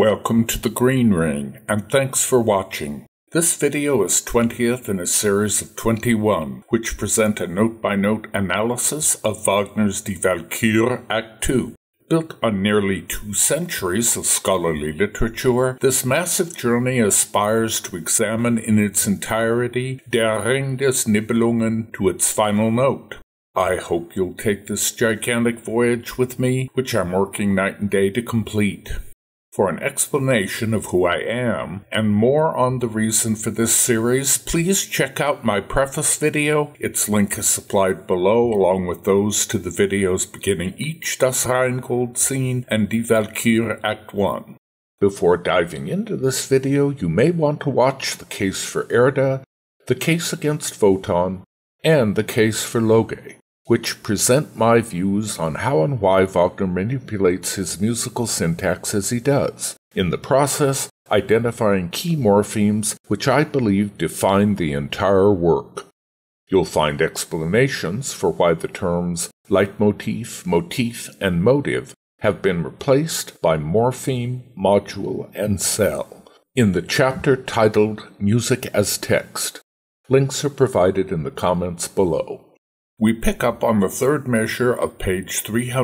Welcome to the Green Ring, and thanks for watching. This video is 20th in a series of 21, which present a note-by-note analysis of Wagner's Die Walküre Act II. Built on nearly 2 centuries of scholarly literature, this massive journey aspires to examine in its entirety Der Ring des Nibelungen to its final note. I hope you'll take this gigantic voyage with me, which I'm working night and day to complete. For an explanation of who I am, and more on the reason for this series, please check out my preface video. Its link is supplied below, along with those to the videos beginning each Das Rheingold scene and Die Walküre Act I. Before diving into this video, you may want to watch the case for Erda, the case against Wotan, and the case for Loge, which present my views on how and why Wagner manipulates his musical syntax as he does, in the process identifying key morphemes which I believe define the entire work. You'll find explanations for why the terms leitmotif, motif, and motive have been replaced by morpheme, module, and cell in the chapter titled Music as Text. Links are provided in the comments below. We pick up on the third measure of page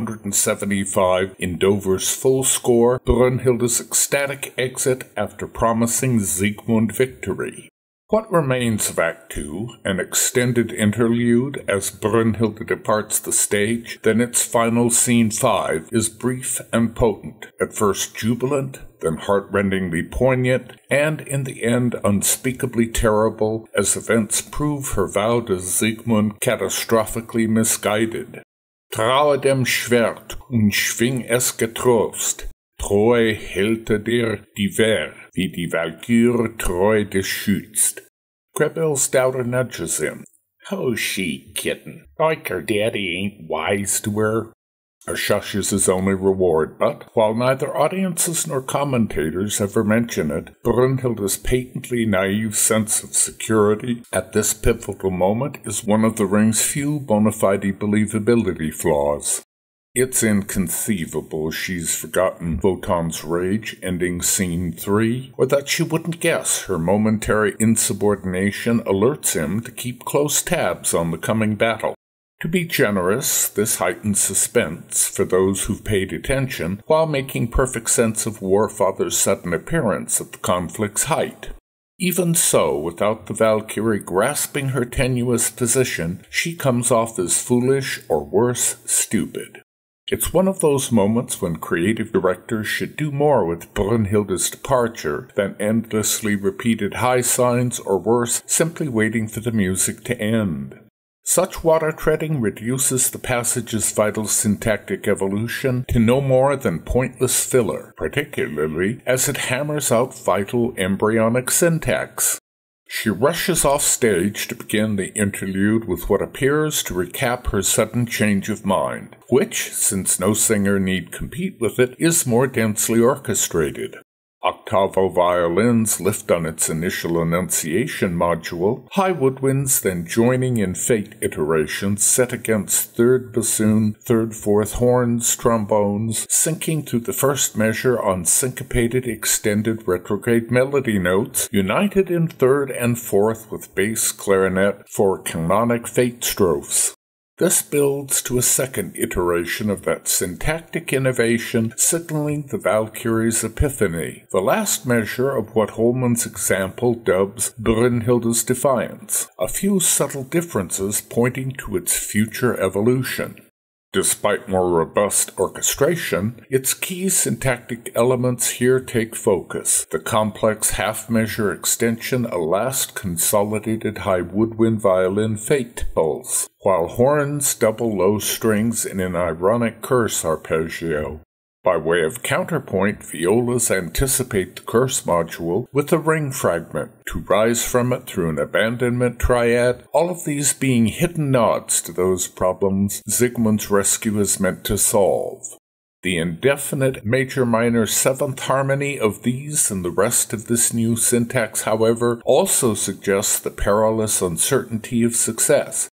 375 in Dover's full score, Brünnhilde's ecstatic exit after promising Siegmund victory. What remains of Act II, an extended interlude as Brünnhilde departs the stage, then its final scene 5 is brief and potent, at first jubilant, then heart-rendingly poignant, and in the end unspeakably terrible as events prove her vow to Siegmund catastrophically misguided. Traue dem Schwert und schwing es getrost, treu hälte dir die Wehr, wie die Walküre treu dich schützt. Grebel's doubter nudges him. Oh, she kitten, like her daddy ain't wise to her. A shush is his only reward, but while neither audiences nor commentators ever mention it, Brünnhilde's patently naive sense of security at this pivotal moment is one of the Ring's few bona fide believability flaws. It's inconceivable she's forgotten Wotan's rage ending scene 3, or that she wouldn't guess her momentary insubordination alerts him to keep close tabs on the coming battle. To be generous, this heightens suspense for those who've paid attention, while making perfect sense of Warfather's sudden appearance at the conflict's height. Even so, without the Valkyrie grasping her tenuous position, she comes off as foolish, or worse, stupid. It's one of those moments when creative directors should do more with Brünnhilde's departure than endlessly repeated high signs, or worse, simply waiting for the music to end. Such water treading reduces the passage's vital syntactic evolution to no more than pointless filler, particularly as it hammers out vital embryonic syntax. She rushes off stage to begin the interlude with what appears to recap her sudden change of mind, which, since no singer need compete with it, is more densely orchestrated. Octavo violins lift on its initial enunciation module, high woodwinds then joining in fate iterations set against third bassoon, third, fourth horns, trombones, sinking through the first measure on syncopated extended retrograde melody notes, united in third and fourth with bass clarinet for canonic fate strophes. This builds to a second iteration of that syntactic innovation, signaling the Valkyrie's epiphany, the last measure of what Holman's example dubs Brünnhilde's defiance, a few subtle differences pointing to its future evolution. Despite more robust orchestration, its key syntactic elements here take focus. The complex half-measure extension, a last consolidated high woodwind violin fate pulse, while horns double low strings in an ironic curse arpeggio. By way of counterpoint, violas anticipate the curse module with a ring fragment to rise from it through an abandonment triad, all of these being hidden nods to those problems Siegmund's rescue is meant to solve. The indefinite major-minor seventh harmony of these and the rest of this new syntax, however, also suggests the perilous uncertainty of success.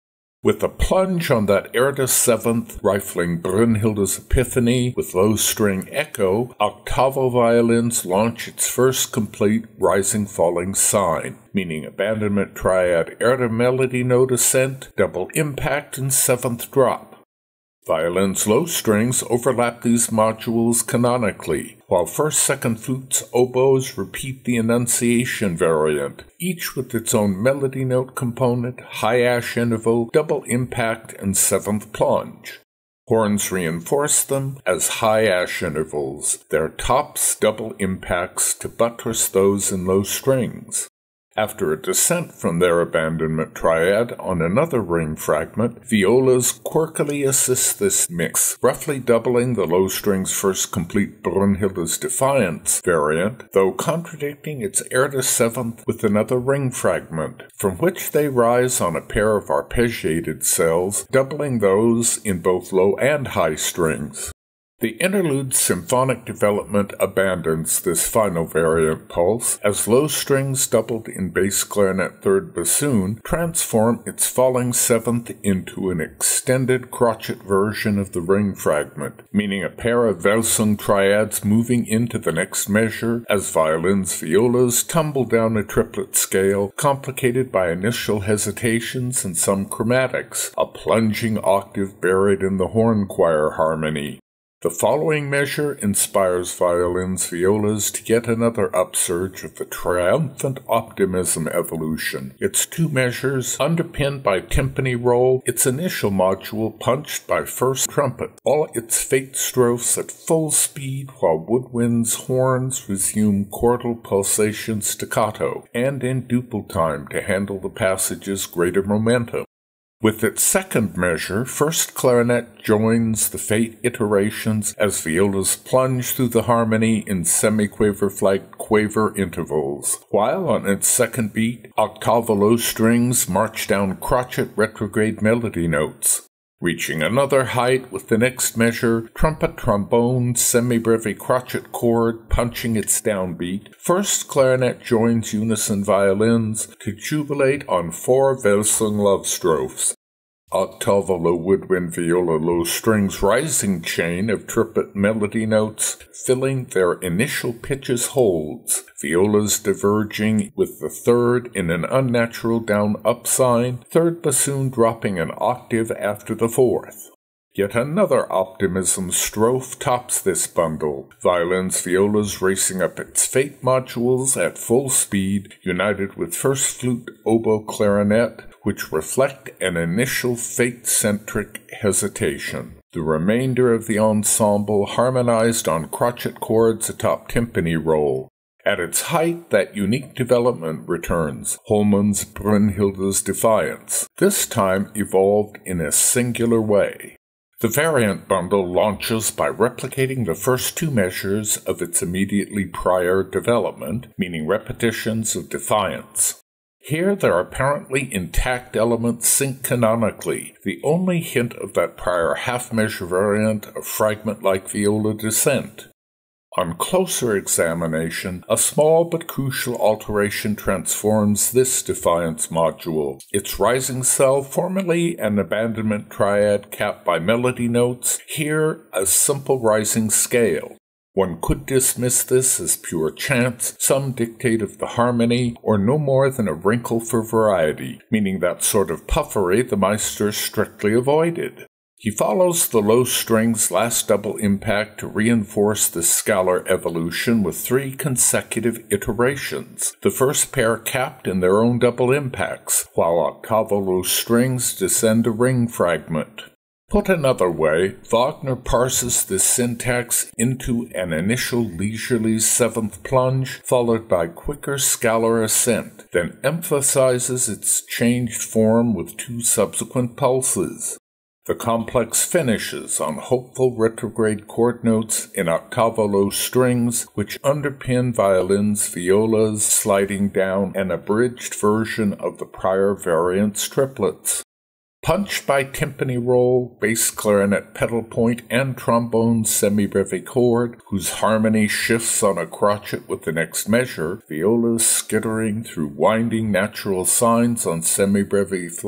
With a plunge on that Erda 7th rifling Brünnhilde's Epiphany with low string echo, octavo violins launch its first complete rising-falling sign, meaning abandonment triad Erda melody note ascent, double impact, and 7th drop. Violin's low strings overlap these modules canonically, while first-second flutes, oboes repeat the Annunciation variant, each with its own melody note component, high-ash interval, double impact, and 7th plunge. Horns reinforce them as high-ash intervals, their tops double impacts to buttress those in low strings. After a descent from their abandonment triad on another ring fragment, violas quirkily assist this mix, roughly doubling the low string's first complete Brünnhilde's Defiance variant, though contradicting its Erda 7th with another ring fragment, from which they rise on a pair of arpeggiated cells, doubling those in both low and high strings. The interlude symphonic development abandons this final variant pulse, as low strings doubled in bass clarinet third bassoon transform its falling 7th into an extended crotchet version of the ring fragment, meaning a pair of Welsung triads moving into the next measure as violins, violas tumble down a triplet scale, complicated by initial hesitations and some chromatics, a plunging octave buried in the horn choir harmony. The following measure inspires violins, violas to yet another upsurge of the triumphant optimism evolution. Its two measures, underpinned by timpani roll, its initial module punched by first trumpet, all its fate strophes at full speed while woodwind's horns resume chordal pulsation staccato, and in duple time to handle the passage's greater momentum. With its second measure, first clarinet joins the fate iterations as violas plunge through the harmony in semi-quaver-flagged quaver intervals, while on its second beat, octavo low strings march down crotchet retrograde melody notes. Reaching another height with the next measure, trumpet-trombone semi-breve crotchet chord punching its downbeat, first clarinet joins unison violins to jubilate on 4 Welsung love strophes. Octavo low woodwind viola low strings rising chain of triplet melody notes filling their initial pitches holds, violas diverging with the third in an unnatural down-up sign, third bassoon dropping an octave after the fourth. Yet another optimism strophe tops this bundle, violins, violas racing up its fate modules at full speed, united with first flute, oboe, clarinet, which reflect an initial fate-centric hesitation. The remainder of the ensemble harmonized on crotchet chords atop timpani roll. At its height, that unique development returns, Holman's Brünnhilde's Defiance, this time evolved in a singular way. The variant bundle launches by replicating the first two measures of its immediately prior development, meaning repetitions of Defiance. Here their apparently intact elements sync canonically, the only hint of that prior half-measure variant of fragment-like viola descent. On closer examination, a small but crucial alteration transforms this Defiance module, its rising cell formerly an abandonment triad capped by melody notes, here a simple rising scale. One could dismiss this as pure chance, some dictate of the harmony, or no more than a wrinkle for variety, meaning that sort of puffery the Meister strictly avoided. He follows the low strings' last double impact to reinforce the scalar evolution with 3 consecutive iterations, the first pair capped in their own double impacts, while octavo low strings descend a ring fragment. Put another way, Wagner parses this syntax into an initial leisurely 7th plunge, followed by quicker scalar ascent, then emphasizes its changed form with 2 subsequent pulses. The complex finishes on hopeful retrograde chord notes in octavo low strings, which underpin violins, violas sliding down an abridged version of the prior variant's triplets. Punched by timpani roll, bass clarinet pedal point, and trombone semi-breve chord, whose harmony shifts on a crotchet with the next measure, violas skittering through winding natural signs on semi-breve flagged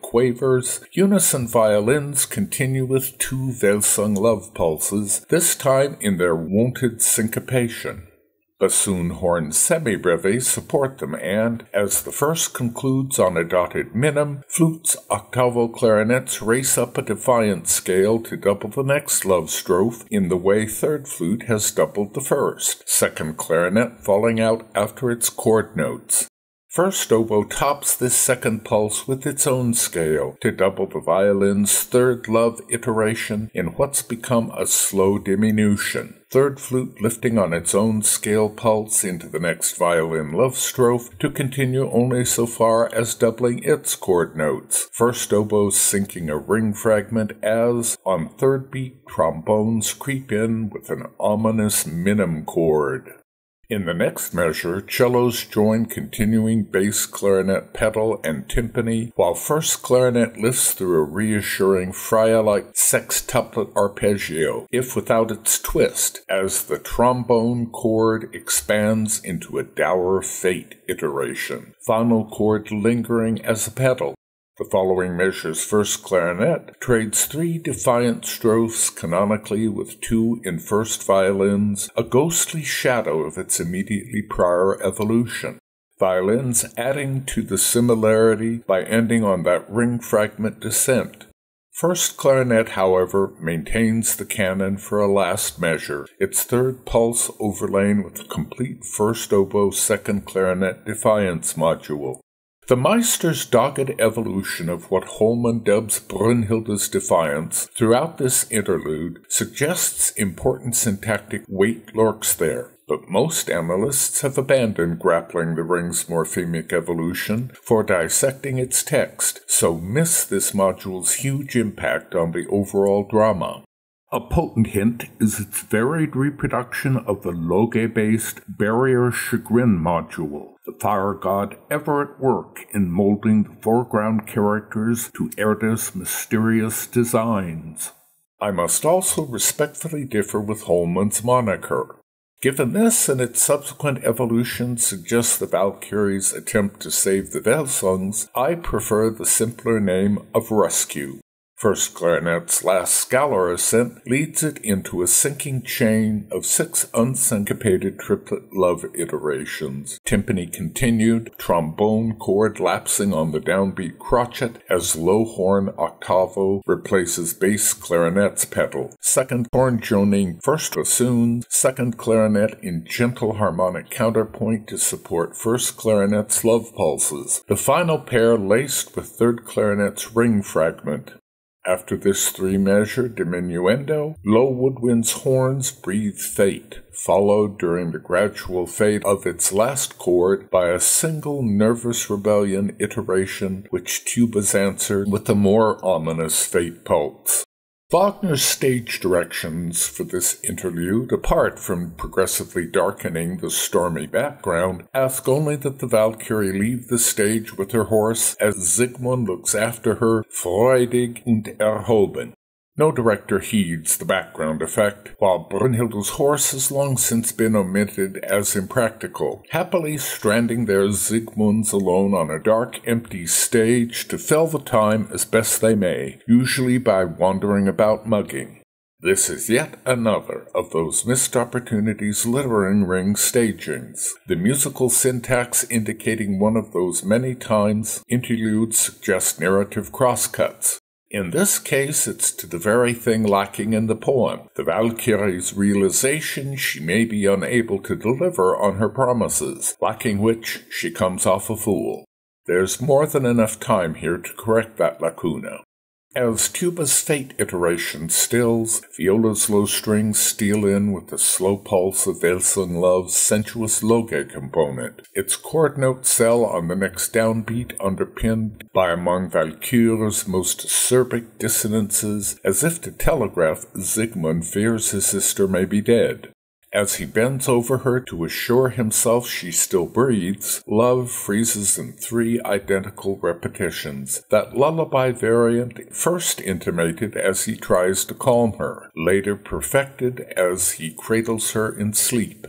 quavers, unison violins continue with 2 Welsung love pulses, this time in their wonted syncopation. Bassoon horn semi-breves support them, and, as the first concludes on a dotted minim, flutes, octavo clarinets race up a defiant scale to double the next love strophe in the way third flute has doubled the first, second clarinet falling out after its chord notes. First oboe tops this second pulse with its own scale to double the violin's third love iteration in what's become a slow diminution. Third flute lifting on its own scale pulse into the next violin love strophe to continue only so far as doubling its chord notes. First oboe sinking a ring fragment as, on third beat, trombones creep in with an ominous minim chord. In the next measure, cellos join continuing bass clarinet pedal and timpani, while first clarinet lifts through a reassuring Freya-like sextuplet arpeggio, if without its twist, as the trombone chord expands into a dour fate iteration, final chord lingering as a pedal. The following measure's first clarinet trades 3 defiant strophes canonically with 2 in first violins, a ghostly shadow of its immediately prior evolution. Violins adding to the similarity by ending on that ring fragment descent. First clarinet, however, maintains the canon for a last measure, its third pulse overlain with a complete first oboe second clarinet defiance module. The Meister's dogged evolution of what Holman dubs Brünnhilde's defiance throughout this interlude suggests important syntactic weight lurks there, but most analysts have abandoned grappling the ring's morphemic evolution for dissecting its text, so miss this module's huge impact on the overall drama. A potent hint is its varied reproduction of the Loge-based Barrier Chagrin module, the fire god ever at work in molding the foreground characters to Erda's mysterious designs. I must also respectfully differ with Holman's moniker. Given this and its subsequent evolution suggests the Valkyrie's attempt to save the Welsungs, I prefer the simpler name of Rescue. First clarinet's last scalar ascent leads it into a sinking chain of 6 unsyncopated triplet love iterations. Timpani continued, trombone chord lapsing on the downbeat crotchet as low horn octavo replaces bass clarinet's pedal. Second horn joining first bassoon, second clarinet in gentle harmonic counterpoint to support first clarinet's love pulses. The final pair laced with third clarinet's ring fragment. After this 3-measure diminuendo, low woodwind's horns breathe fate, followed during the gradual fade of its last chord by a single nervous rebellion iteration which tubas answered with a more ominous fate pulse. Wagner's stage directions for this interlude, apart from progressively darkening the stormy background, ask only that the Valkyrie leave the stage with her horse as Siegmund looks after her, freudig und erhoben. No director heeds the background effect, while Brünnhilde's horse has long since been omitted as impractical, happily stranding their Siegmunds alone on a dark, empty stage to fill the time as best they may, usually by wandering about mugging. This is yet another of those missed opportunities littering Ring stagings, the musical syntax indicating one of those many times interludes suggest narrative crosscuts. In this case, it's to the very thing lacking in the poem, the Valkyrie's realization she may be unable to deliver on her promises, lacking which she comes off a fool. There's more than enough time here to correct that lacuna. As tuba's fate iteration stills, viola's low strings steal in with the slow pulse of Welsung Love's sensuous Loge component, its chord note cell on the next downbeat underpinned by among Valkyrie's most acerbic dissonances, as if to telegraph Siegmund fears his sister may be dead. As he bends over her to assure himself she still breathes, Love freezes in 3 identical repetitions, that lullaby variant first intimated as he tries to calm her, later perfected as he cradles her in sleep.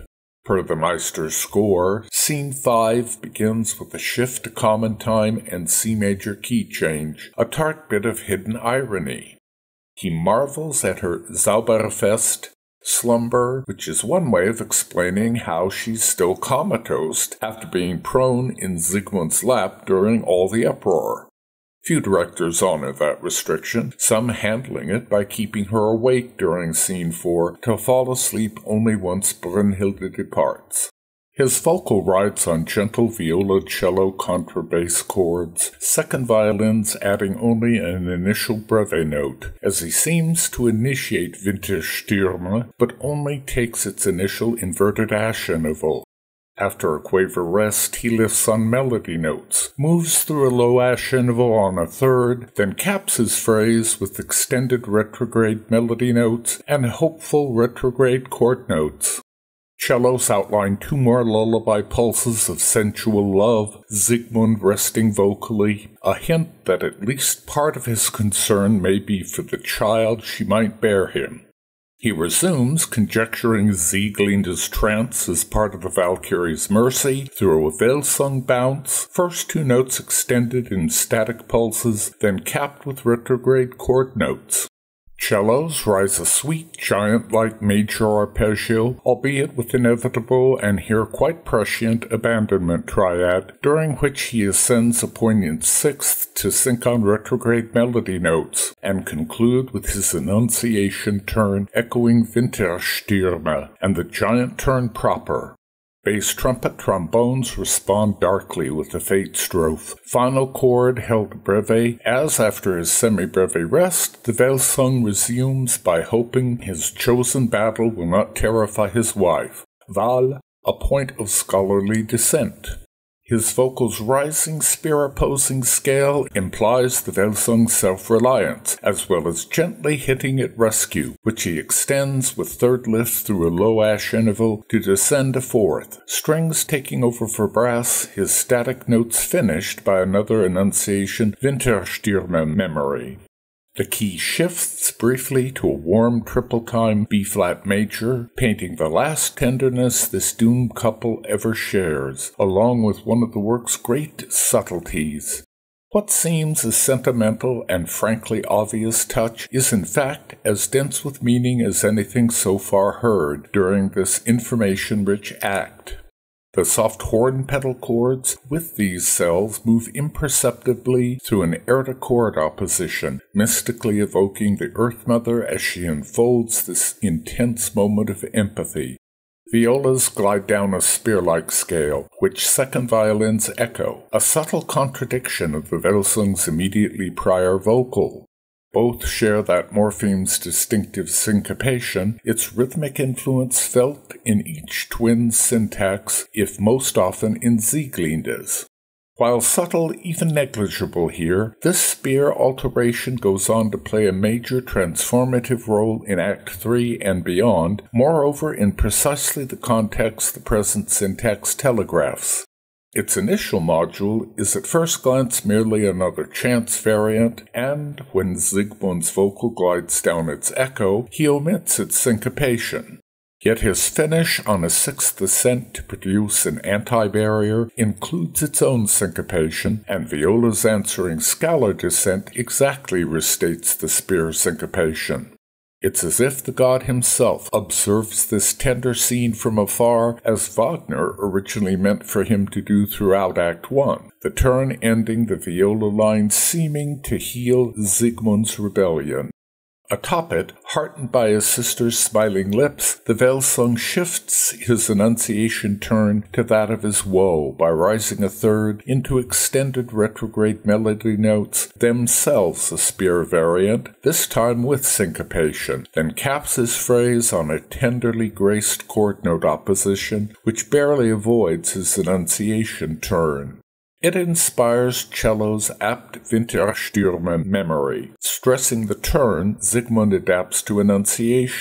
Per the Meister's score, Scene 5 begins with a shift to common time and C major key change, a tart bit of hidden irony. He marvels at her Zauberfest slumber, which is one way of explaining how she's still comatose after being prone in Siegmund's lap during all the uproar. Few directors honor that restriction, some handling it by keeping her awake during Scene 4 to fall asleep only once Brünnhilde departs. His vocal rides on gentle viola, cello, contrabass chords, second violins adding only an initial breve note, as he seems to initiate Winterstürme, but only takes its initial inverted Asch-interval. After a quaver rest, he lifts on melody notes, moves through a low Asch-interval on a third, then caps his phrase with extended retrograde melody notes and hopeful retrograde chord notes. Cellos outline two more lullaby pulses of sensual love, Siegmund resting vocally, a hint that at least part of his concern may be for the child she might bear him. He resumes, conjecturing Sieglinde's trance as part of the Valkyrie's mercy, through a Welsung bounce, first two notes extended in static pulses, then capped with retrograde chord notes. Cellos rise a sweet, giant-like major arpeggio, albeit with inevitable and here quite prescient abandonment triad, during which he ascends a poignant sixth to sync on retrograde melody notes, and conclude with his Annunciation turn echoing Winterstürme, and the giant turn proper. Bass trumpet trombones respond darkly with the Fate strophe. Final chord held breve, as after his semi-breve rest, the Welsung resumes by hoping his chosen battle will not terrify his wife. Wahl, a point of scholarly dissent. His vocal's rising, spear-opposing scale implies the Welsung's self-reliance, as well as gently hitting at rescue, which he extends with third lift through a low Asch-interval to descend a fourth, strings taking over for brass, his static notes finished by another Annunciation Winterstürme memory. The key shifts briefly to a warm triple-time B-flat major, painting the last tenderness this doomed couple ever shares, along with one of the work's great subtleties. What seems a sentimental and frankly obvious touch is in fact as dense with meaning as anything so far heard during this information-rich act. The soft horn pedal chords with these cells move imperceptibly through an air-to-chord opposition, mystically evoking the Earth Mother as she unfolds this intense moment of empathy. Violas glide down a spear-like scale, which second violins echo, a subtle contradiction of the Welsung's immediately prior vocal. Both share that morpheme's distinctive syncopation, its rhythmic influence felt in each twin's syntax, if most often in Sieglinde's. While subtle, even negligible here, this spear alteration goes on to play a major transformative role in Act 3 and beyond, moreover in precisely the context the present syntax telegraphs. Its initial module is at first glance merely another chance variant, and when Siegmund's vocal glides down its echo, he omits its syncopation. Yet his finish on a sixth ascent to produce an anti-barrier includes its own syncopation, and Viola's answering scalar descent exactly restates the spear syncopation. It's as if the god himself observes this tender scene from afar, as Wagner originally meant for him to do throughout Act 1, the turn ending the viola line seeming to heal Siegmund's rebellion. Atop it, heartened by his sister's smiling lips, the Welsung shifts his Annunciation turn to that of his woe by rising a third into extended retrograde melody notes, themselves a spear variant, this time with syncopation, then caps his phrase on a tenderly graced chord note opposition, which barely avoids his Annunciation turn. It inspires cello's apt Winterstürme memory, stressing the turn Siegmund adapts to Annunciation,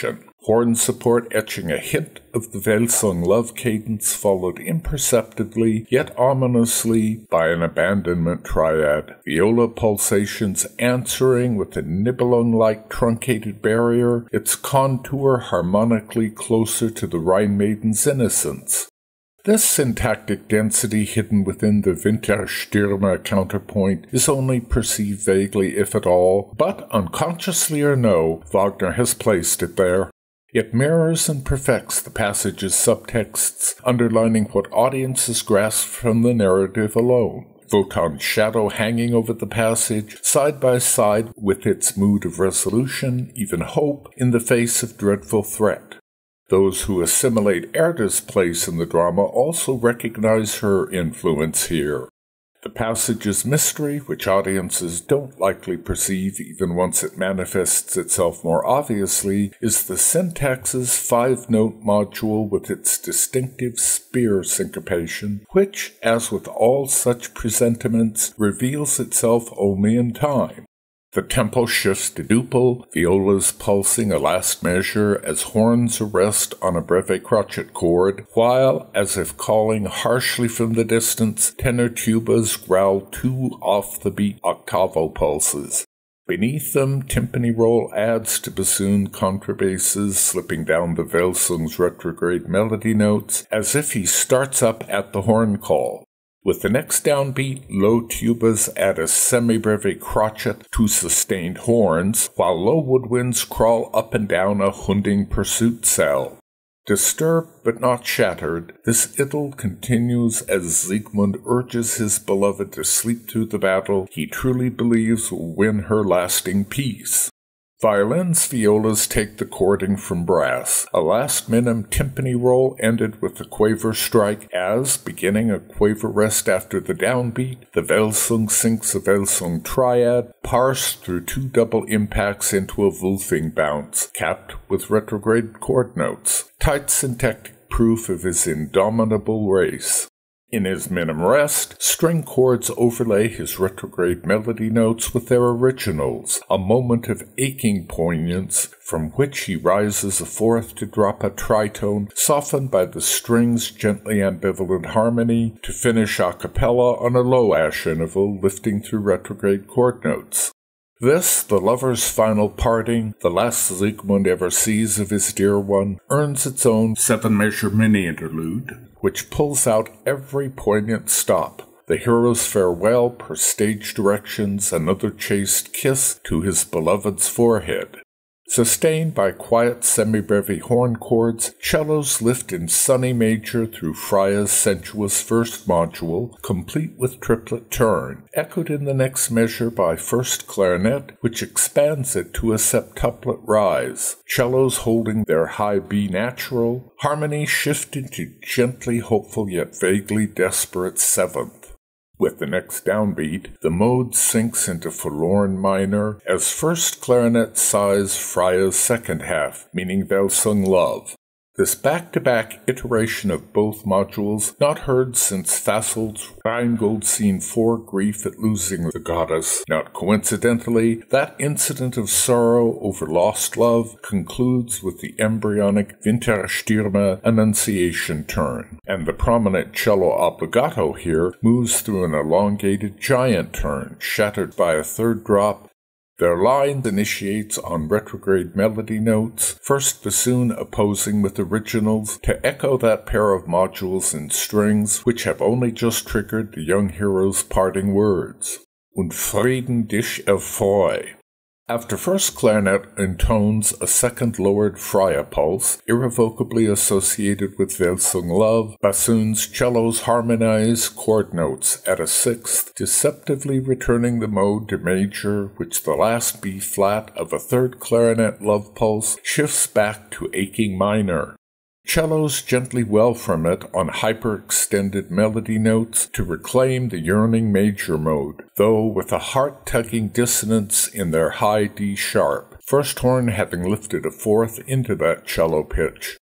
horn support etching a hint of the Welsung love cadence followed imperceptibly yet ominously by an abandonment triad, viola pulsations answering with a Nibelung-like truncated barrier, its contour harmonically closer to the Rhine Maiden's innocence. This syntactic density hidden within the Winterstürme counterpoint is only perceived vaguely if at all, but unconsciously or no, Wagner has placed it there. It mirrors and perfects the passage's subtexts, underlining what audiences grasp from the narrative alone. Wotan's shadow hanging over the passage, side by side with its mood of resolution, even hope, in the face of dreadful threat. Those who assimilate Erda's place in the drama also recognize her influence here. The passage's mystery, which audiences don't likely perceive even once it manifests itself more obviously, is the syntax's 5-note module with its distinctive spear syncopation, which, as with all such presentiments, reveals itself only in time. The tempo shifts to duple, violas pulsing a last measure as horns arrest on a breve crotchet chord, while, as if calling harshly from the distance, tenor tubas growl 2 off-the-beat octavo pulses. Beneath them, timpani roll adds to bassoon contrabasses slipping down the Welsung's retrograde melody notes, as if he starts up at the horn call. With the next downbeat, low tubas add a semi-breve crotchet to sustained horns, while low woodwinds crawl up and down a Hunding pursuit cell. Disturbed but not shattered, this idyll continues as Siegmund urges his beloved to sleep through the battle he truly believes will win her lasting peace. Violins, violas take the chording from brass. A last minim timpani roll ended with a quaver strike as, beginning a quaver rest after the downbeat, the Welsung sinks a Welsung triad, parsed through 2 double impacts into a Wulfing bounce, capped with retrograde chord notes, tight syntactic proof of his indomitable race. In his minim rest, string chords overlay his retrograde melody notes with their originals, a moment of aching poignance from which he rises a fourth to drop a tritone softened by the string's gently ambivalent harmony to finish a cappella on a low ash interval lifting through retrograde chord notes. This, the lover's final parting, the last Siegmund ever sees of his dear one, earns its own 7-measure mini-interlude, which pulls out every poignant stop, the hero's farewell per stage directions, another chaste kiss to his beloved's forehead. Sustained by quiet semi-breve horn chords, cellos lift in sunny major through Freya's sensuous first module, complete with triplet turn, echoed in the next measure by first clarinet, which expands it to a septuplet rise, cellos holding their high B natural, harmony shifted to gently hopeful yet vaguely desperate 7th. With the next downbeat, the mode sinks into forlorn minor as first clarinet sighs Freya's second half, meaning Welsung love. This back-to-back iteration of both modules, not heard since Fassold's Rheingold Scene 4 grief at losing the goddess. Not coincidentally, that incident of sorrow over lost love concludes with the embryonic Winterstürme Annunciation turn, and the prominent cello obbligato here moves through an elongated giant turn, shattered by a third drop. Their line initiates on retrograde melody notes, first bassoon opposing with originals to echo that pair of modules and strings which have only just triggered the young hero's parting words. Und Frieden dich erfreue. After first clarinet intones a second lowered Freya pulse, irrevocably associated with Welsung love, bassoons, cellos harmonize chord notes at a 6th, deceptively returning the mode to major, which the last B-flat of a third clarinet love pulse shifts back to aching minor. Cellos gently well from it on hyper-extended melody notes to reclaim the yearning major mode, though with a heart-tugging dissonance in their high D-sharp, first horn having lifted a 4th into that cello pitch.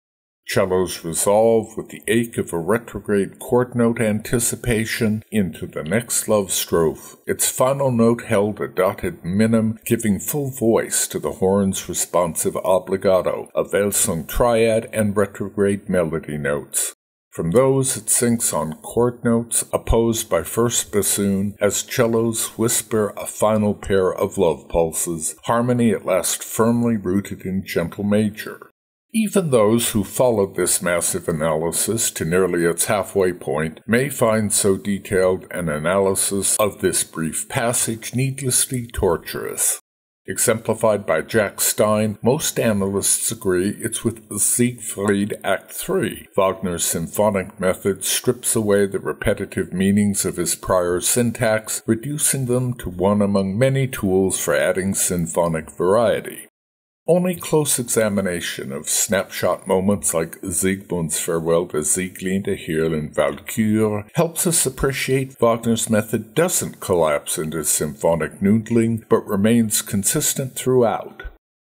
Cellos resolve with the ache of a retrograde chord note anticipation into the next love strophe, its final note held a dotted minim, giving full voice to the horn's responsive obligato, a Welsung triad and retrograde melody notes. From those it sinks on chord notes opposed by first bassoon as cellos whisper a final pair of love pulses, harmony at last firmly rooted in gentle major. Even those who followed this massive analysis to nearly its halfway point may find so detailed an analysis of this brief passage needlessly torturous. Exemplified by Jack Stein, most analysts agree it's with Siegfried Act 3. Wagner's symphonic method strips away the repetitive meanings of his prior syntax, reducing them to one among many tools for adding symphonic variety. Only close examination of snapshot moments like Siegmund's farewell to Sieglinde here in Walküre helps us appreciate Wagner's method doesn't collapse into symphonic noodling, but remains consistent throughout.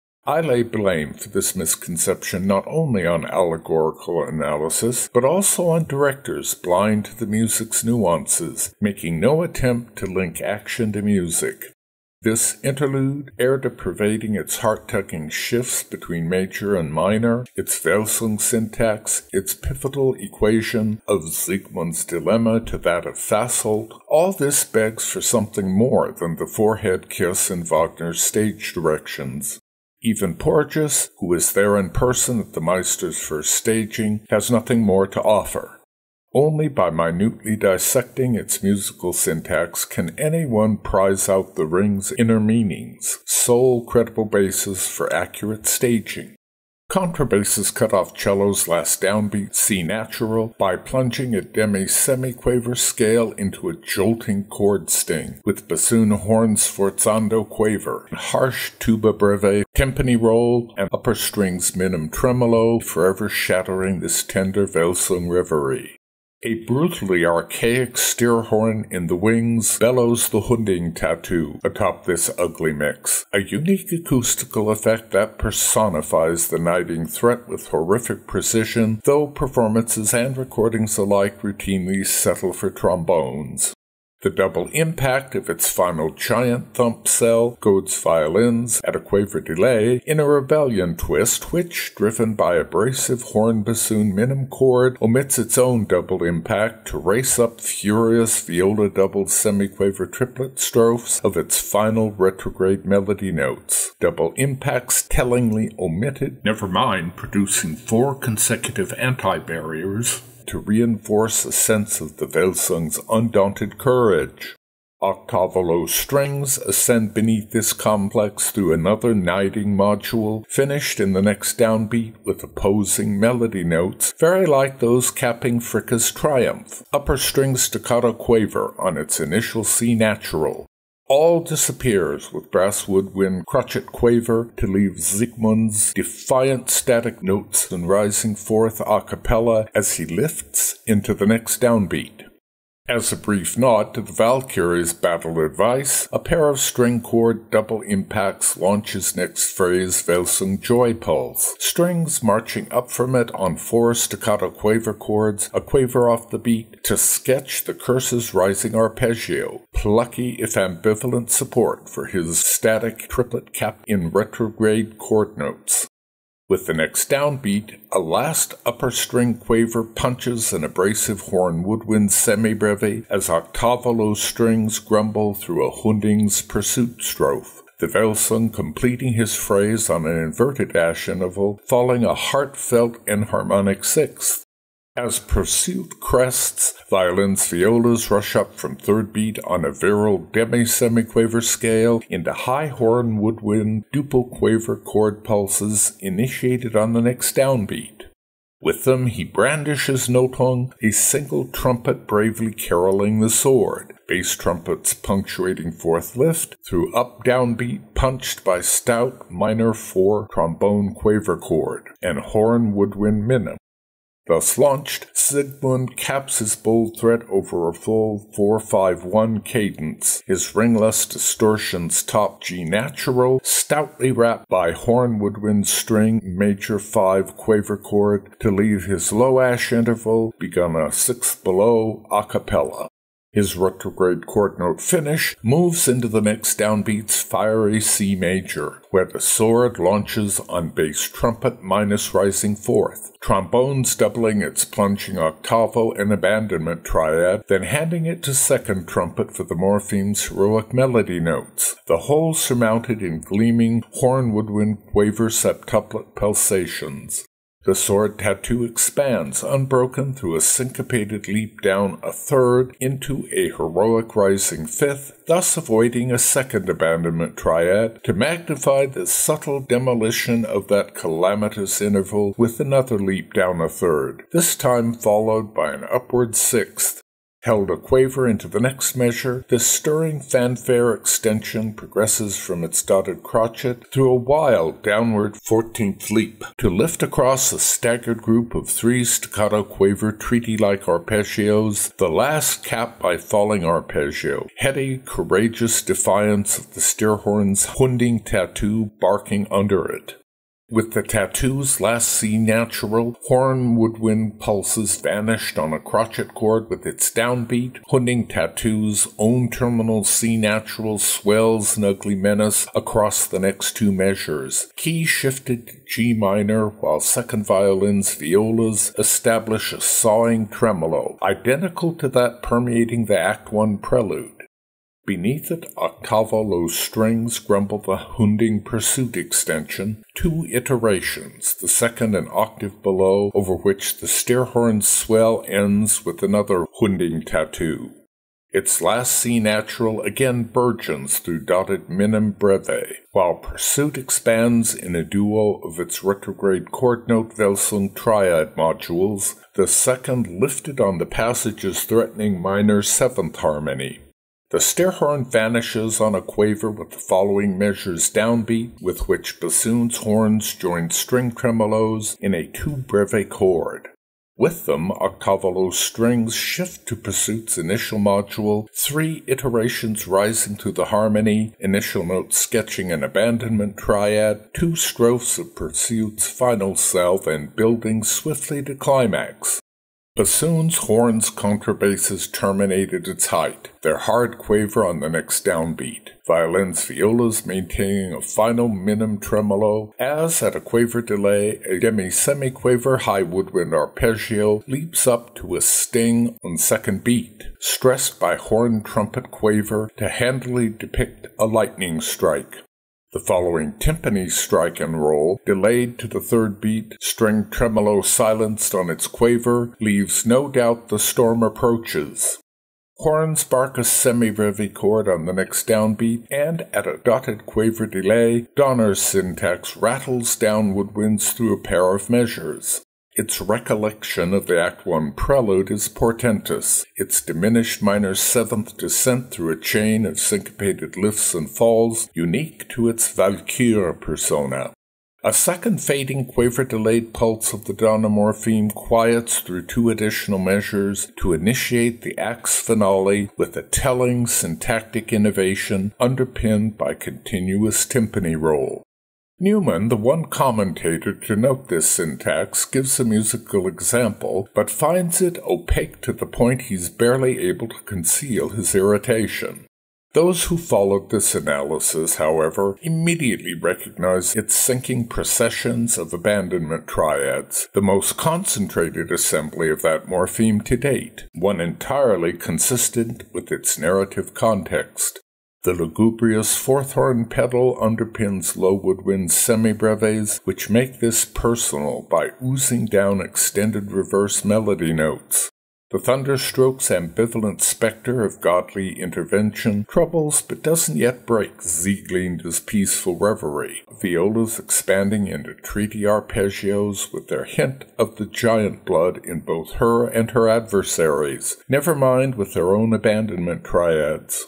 I lay blame for this misconception not only on allegorical analysis, but also on directors blind to the music's nuances, making no attempt to link action to music. This interlude, ere pervading its heart-tugging shifts between major and minor, its Welsung syntax, its pivotal equation of Siegmund's dilemma to that of Fasold, all this begs for something more than the forehead kiss in Wagner's stage directions. Even Porges, who is there in person at the Meister's first staging, has nothing more to offer. Only by minutely dissecting its musical syntax can anyone prize out the ring's inner meanings, sole credible basis for accurate staging. Contrabasses cut off cello's last downbeat C natural by plunging a demi-semiquaver scale into a jolting chord sting, with bassoon horn sforzando quaver, harsh tuba breve, timpani roll, and upper strings minim tremolo, forever shattering this tender Welsung reverie. A brutally archaic steer horn in the wings bellows the Hunding tattoo atop this ugly mix, a unique acoustical effect that personifies the knighting threat with horrific precision, though performances and recordings alike routinely settle for trombones. The double impact of its final giant thump cell goads violins at a quaver delay in a rebellion twist which, driven by abrasive horn bassoon minim chord, omits its own double impact to race up furious viola double semiquaver triplet strophes of its final retrograde melody notes. Double impacts tellingly omitted, never mind producing 4 consecutive anti-barriers, to reinforce a sense of the Welsung's undaunted courage. Octavo-low strings ascend beneath this complex through another knighting module, finished in the next downbeat with opposing melody notes, very like those capping Fricka's Triumph. Upper string staccato quaver on its initial C natural. All disappears with brass woodwind crotchet quaver to leave Siegmund's defiant static notes and rising forth a cappella as he lifts into the next downbeat. As a brief nod to the Valkyrie's battle advice, a pair of string chord double impacts launches next phrase Welsung Joy Pulse, strings marching up from it on 4 staccato quaver chords, a quaver off the beat, to sketch the curse's rising arpeggio, plucky if ambivalent support for his static triplet cap in retrograde chord notes. With the next downbeat, a last upper string quaver punches an abrasive horn woodwind semibreve as octavo-low strings grumble through a Hunding's pursuit strophe, the Welsung completing his phrase on an inverted dash interval, falling a heartfelt enharmonic sixth. As pursuit crests, violins, violas rush up from third beat on a virile demi-semiquaver scale into high horn woodwind duple-quaver chord pulses initiated on the next downbeat. With them he brandishes Notung, a single trumpet bravely caroling the sword, bass trumpets punctuating fourth lift through up-downbeat punched by stout minor 4 trombone quaver chord, and horn woodwind minim. Thus launched, Sigmund caps his bold threat over a full 4-5-1 cadence, his ringless distortions top G natural, stoutly wrapped by horn woodwind string major 5 quaver chord to leave his low ash interval begun a sixth below a cappella. His retrograde chord note finish moves into the next downbeat's fiery C major, where the sword launches on bass trumpet minus rising fourth, trombones doubling its plunging octavo and abandonment triad, then handing it to second trumpet for the morpheme's heroic melody notes, the whole surmounted in gleaming horn woodwind quaver septuplet pulsations. The sword tattoo expands, unbroken, through a syncopated leap down a third into a heroic rising fifth, thus avoiding a second abandonment triad, to magnify the subtle demolition of that calamitous interval with another leap down a third, this time followed by an upward sixth. Held a quaver into the next measure, this stirring fanfare extension progresses from its dotted crotchet through a wild downward 14th leap to lift across a staggered group of 3 staccato quaver treaty-like arpeggios, the last capped by falling arpeggio, heady, courageous defiance of the steerhorn's hunding tattoo barking under it. With the tattoo's last C natural, horn woodwind pulses vanished on a crotchet chord with its downbeat, hunding tattoo's own terminal C natural swells an ugly menace across the next 2 measures. Key shifted to G minor, while second violin's violas establish a sawing tremolo, identical to that permeating the Act 1 prelude. Beneath it, octavo low strings grumble the hunding pursuit extension, 2 iterations, the second an octave below, over which the steerhorn's swell ends with another hunding tattoo. Its last C natural again burgeons through dotted minim breve, while pursuit expands in a duo of its retrograde chord note Welsung triad modules, the second lifted on the passage's threatening minor 7th harmony. The steerhorn vanishes on a quaver with the following measures downbeat, with which bassoon's horns join string tremolos in a 2 breve chord. With them, octavo low strings shift to pursuit's initial module, 3 iterations rising to the harmony, initial note sketching an abandonment triad, 2 strophes of pursuit's final salve, and building swiftly to climax. Bassoon's horns contrabasses terminate at its height, their hard quaver on the next downbeat. Violin's violas maintaining a final minim tremolo, as at a quaver delay, a demi-semi-quaver high woodwind arpeggio leaps up to a sting on second beat, stressed by horn trumpet quaver to handily depict a lightning strike. The following timpani strike and roll, delayed to the third beat, string tremolo silenced on its quaver, leaves no doubt the storm approaches. Horns bark a semi-breve chord on the next downbeat, and at a dotted quaver delay, Donner's syntax rattles down woodwinds through a pair of measures. Its recollection of the Act 1 prelude is portentous, its diminished minor 7th descent through a chain of syncopated lifts and falls, unique to its Valkyrie persona. A second fading quaver-delayed pulse of the Donner morpheme quiets through 2 additional measures to initiate the act's finale with a telling syntactic innovation underpinned by continuous timpani roll. Newman, the one commentator to note this syntax, gives a musical example, but finds it opaque to the point he's barely able to conceal his irritation. Those who followed this analysis, however, immediately recognize its sinking processions of abandonment triads, the most concentrated assembly of that morpheme to date, one entirely consistent with its narrative context. The lugubrious 4th horn pedal underpins low woodwind semi-breves, which make this personal by oozing down extended reverse melody notes. The thunderstroke's ambivalent specter of godly intervention troubles but doesn't yet break Sieglinde's peaceful reverie, violas expanding into treaty arpeggios with their hint of the giant blood in both her and her adversaries, never mind with their own abandonment triads.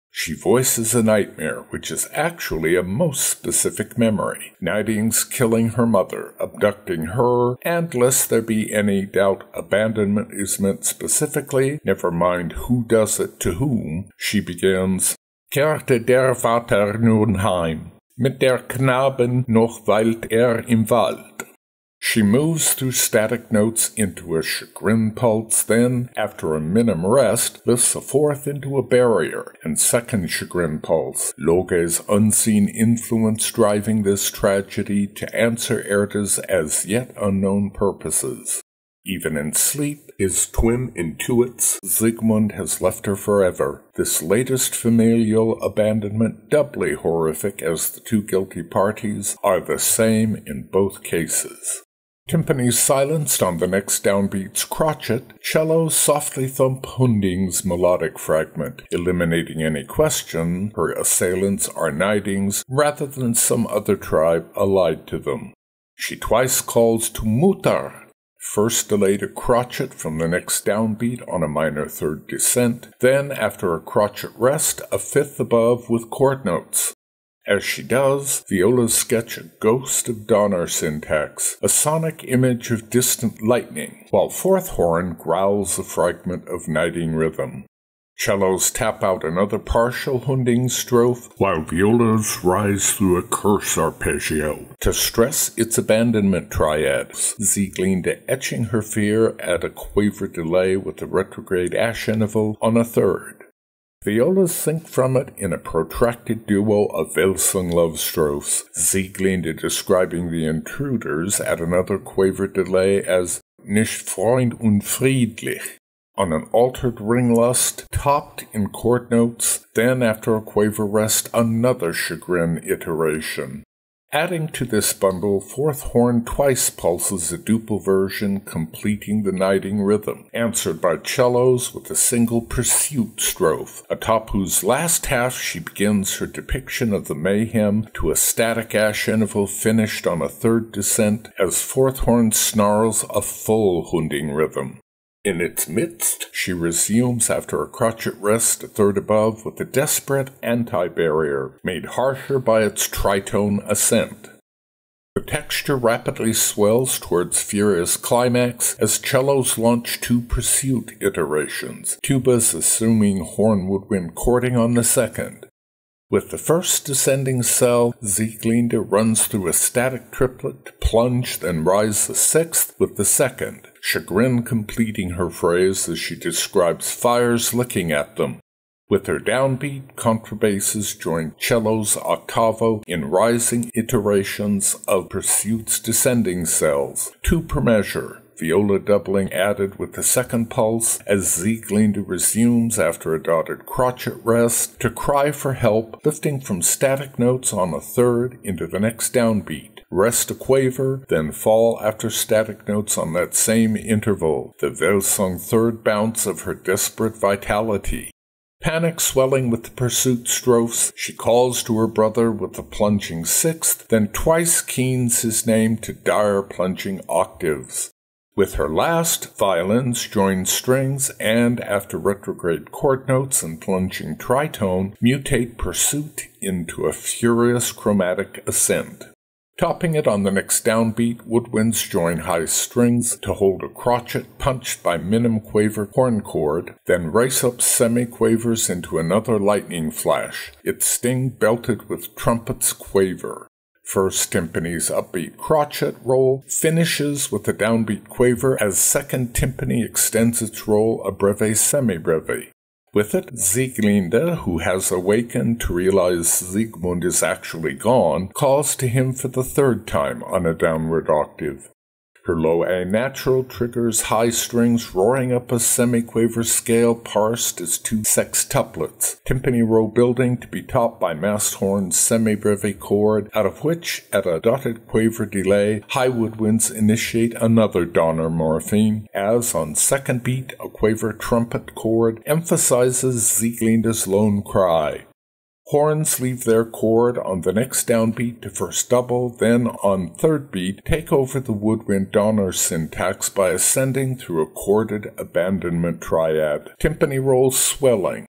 She voices a nightmare, which is actually a most specific memory. Niding's killing her mother, abducting her, and lest there be any doubt abandonment is meant specifically, never mind who does it to whom, she begins, "Kehrte der Vater nun heim, mit der Knaben noch weilt im Wald." She moves through static notes into a chagrin pulse, then, after a minim rest, lifts a fourth into a barrier and second chagrin pulse, Loge's unseen influence driving this tragedy to answer Erda's as yet unknown purposes. Even in sleep, his twin intuits Sigmund has left her forever. This latest familial abandonment doubly horrific as the two guilty parties are the same in both cases. Timpani's silenced on the next downbeat's crotchet, cellos softly thump Hunding's melodic fragment, eliminating any question her assailants are Nidings rather than some other tribe allied to them. She twice calls to Mutter, first delayed a crotchet from the next downbeat on a minor third descent, then, after a crotchet rest, a fifth above with chord notes. As she does, violas sketch a ghost of Donner syntax, a sonic image of distant lightning, while fourth horn growls a fragment of Niding rhythm. Cellos tap out another partial Hunding strophe, while violas rise through a curse arpeggio to stress its abandonment triads, Sieglinde etching her fear at a quaver delay with the retrograde Aschennevel on a third. Violas sink from it in a protracted duo of Welsung love strophes, Sieglinde describing the intruders at another quaver delay as nicht Freund und friedlich, on an altered ringlust, topped in chord notes, then after a quaver rest another chagrin iteration. Adding to this bundle, fourth horn twice pulses a duple version completing the Niding rhythm, answered by cellos with a single pursuit strophe, atop whose last half she begins her depiction of the mayhem to a static Aschennevel finished on a third descent as fourth horn snarls a full Hunding rhythm. In its midst, she resumes after a crotchet rest a third above with a desperate anti-barrier, made harsher by its tritone ascent. The texture rapidly swells towards furious climax as cellos launch two pursuit iterations, tubas assuming horn woodwind chording on the second. With the first descending cell, Sieglinde runs through a static triplet to plunge, then rise the sixth with the second, chagrin completing her phrase as she describes fires licking at them. With her downbeat, contrabasses join cello's octavo in rising iterations of pursuit's descending cells, two per measure, viola doubling added with the second pulse as Sieglinde resumes after a dotted crotchet rest to cry for help, lifting from static notes on a third into the next downbeat, rest a quaver, then fall after static notes on that same interval, the Welsung third bounce of her desperate vitality. Panic swelling with the pursuit strophes, she calls to her brother with the plunging sixth, then twice keens his name to dire plunging octaves. With her last, violins join strings and, after retrograde chord notes and plunging tritone, mutate pursuit into a furious chromatic ascent. Topping it on the next downbeat, woodwinds join high strings to hold a crotchet punched by minim quaver horn chord, then race up semi-quavers into another lightning flash, its sting belted with trumpets quaver. First timpani's upbeat crotchet roll finishes with a downbeat quaver as second timpani extends its roll a breve semi-breve. With it, Sieglinde, who has awakened to realize Sigmund is actually gone, calls to him for the third time on a downward octave. Her low A natural triggers high strings roaring up a semi-quaver scale parsed as two sextuplets, timpani row building to be topped by massed horn's semi-breve chord, out of which, at a dotted quaver delay, high woodwinds initiate another Donner morpheme, as on second beat a quaver trumpet chord emphasizes Sieglinde's lone cry. Horns leave their chord on the next downbeat to first double, then on third beat take over the woodwind Donner syntax by ascending through a chorded abandonment triad, timpani rolls swelling.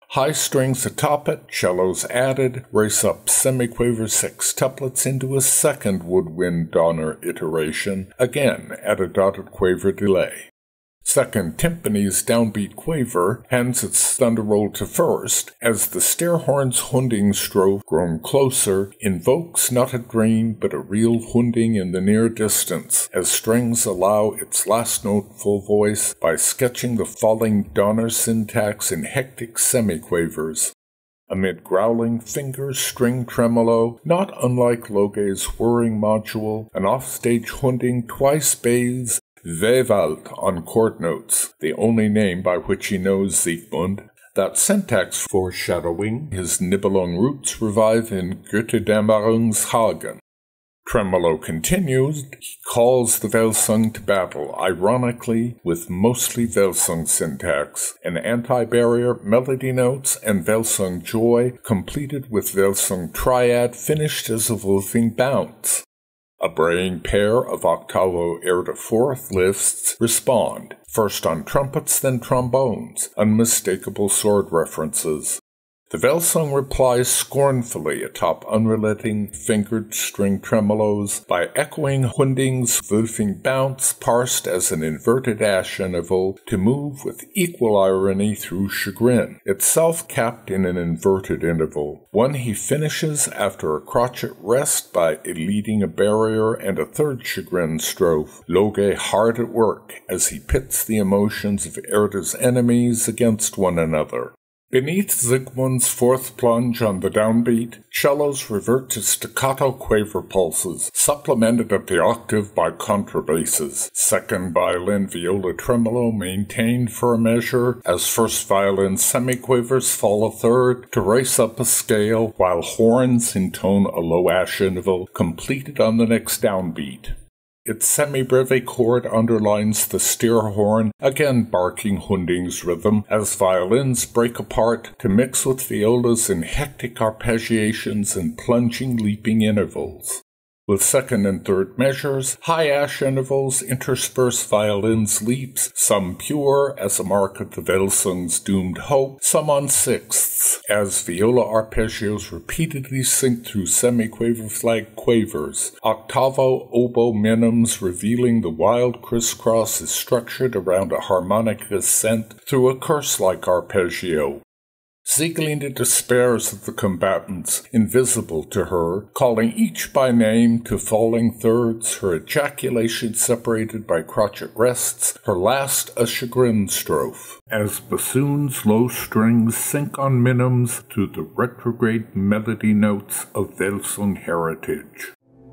High strings atop it, cellos added, race up semiquaver sextuplets into a second woodwind Donner iteration, again at a dotted quaver delay. Second timpani's downbeat quaver hands its thunderroll to first, as the Steirhorn's Hunding strophe, grown closer, invokes not a dream but a real Hunding in the near distance, as strings allow its last note full voice by sketching the falling Donner syntax in hectic semiquavers. Amid growling fingers string tremolo, not unlike Loge's whirring module, an offstage Hunding twice bathes Vewald on chord notes, the only name by which he knows Siegmund. That syntax foreshadowing his Nibelung roots revive in Götterdämmerung's Hagen. Tremolo continues, he calls the Welsung to battle, ironically, with mostly Welsung syntax, an anti-barrier melody notes and Welsung joy, completed with Welsung triad finished as a wolfing bounce. A braying pair of octavo air to fourth lifts respond, first on trumpets then trombones, unmistakable sword references. The Welsung replies scornfully atop unrelenting fingered string tremolos by echoing Hunding's wolfing bounce parsed as an inverted ash interval to move with equal irony through chagrin, itself capped in an inverted interval, one he finishes after a crotchet rest by eluding a barrier and a third chagrin strophe, Loge hard at work as he pits the emotions of Erda's enemies against one another. Beneath Siegmund's fourth plunge on the downbeat, cellos revert to staccato quaver pulses, supplemented at the octave by contrabasses. Second violin viola tremolo maintained for a measure, as first violin semiquavers fall a third to race up a scale, while horns intone a low ash interval, completed on the next downbeat. Its semi-breve chord underlines the Steirhorn, again barking Hunding's rhythm, as violins break apart to mix with violas in hectic arpeggiations and plunging leaping intervals. With second and third measures, high ash intervals intersperse violins' leaps, some pure as a mark of the Welsung's doomed hope, some on sixths, as viola arpeggios repeatedly sink through semiquaver flag quavers. Octavo oboe minims revealing the wild crisscross is structured around a harmonic ascent through a curse-like arpeggio. Sieglinde despairs of the combatants, invisible to her, calling each by name to falling thirds, her ejaculation separated by crotchet rests, her last a chagrin strophe, as bassoon's low strings sink on minims to the retrograde melody notes of Welsung heritage.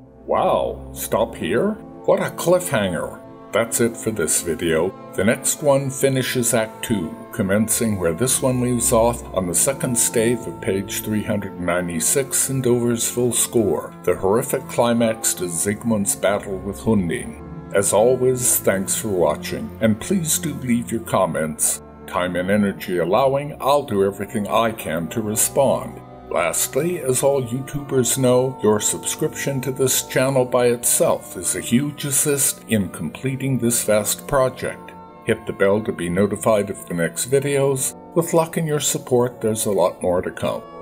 Wow, stop here? What a cliffhanger! That's it for this video. The next one finishes Act 2, commencing where this one leaves off on the second stave of page 396 in Dover's full score, the horrific climax to Siegmund's battle with Hunding. As always, thanks for watching, and please do leave your comments. Time and energy allowing, I'll do everything I can to respond. Lastly, as all YouTubers know, your subscription to this channel by itself is a huge assist in completing this vast project. Hit the bell to be notified of the next videos. With luck and your support, there's a lot more to come.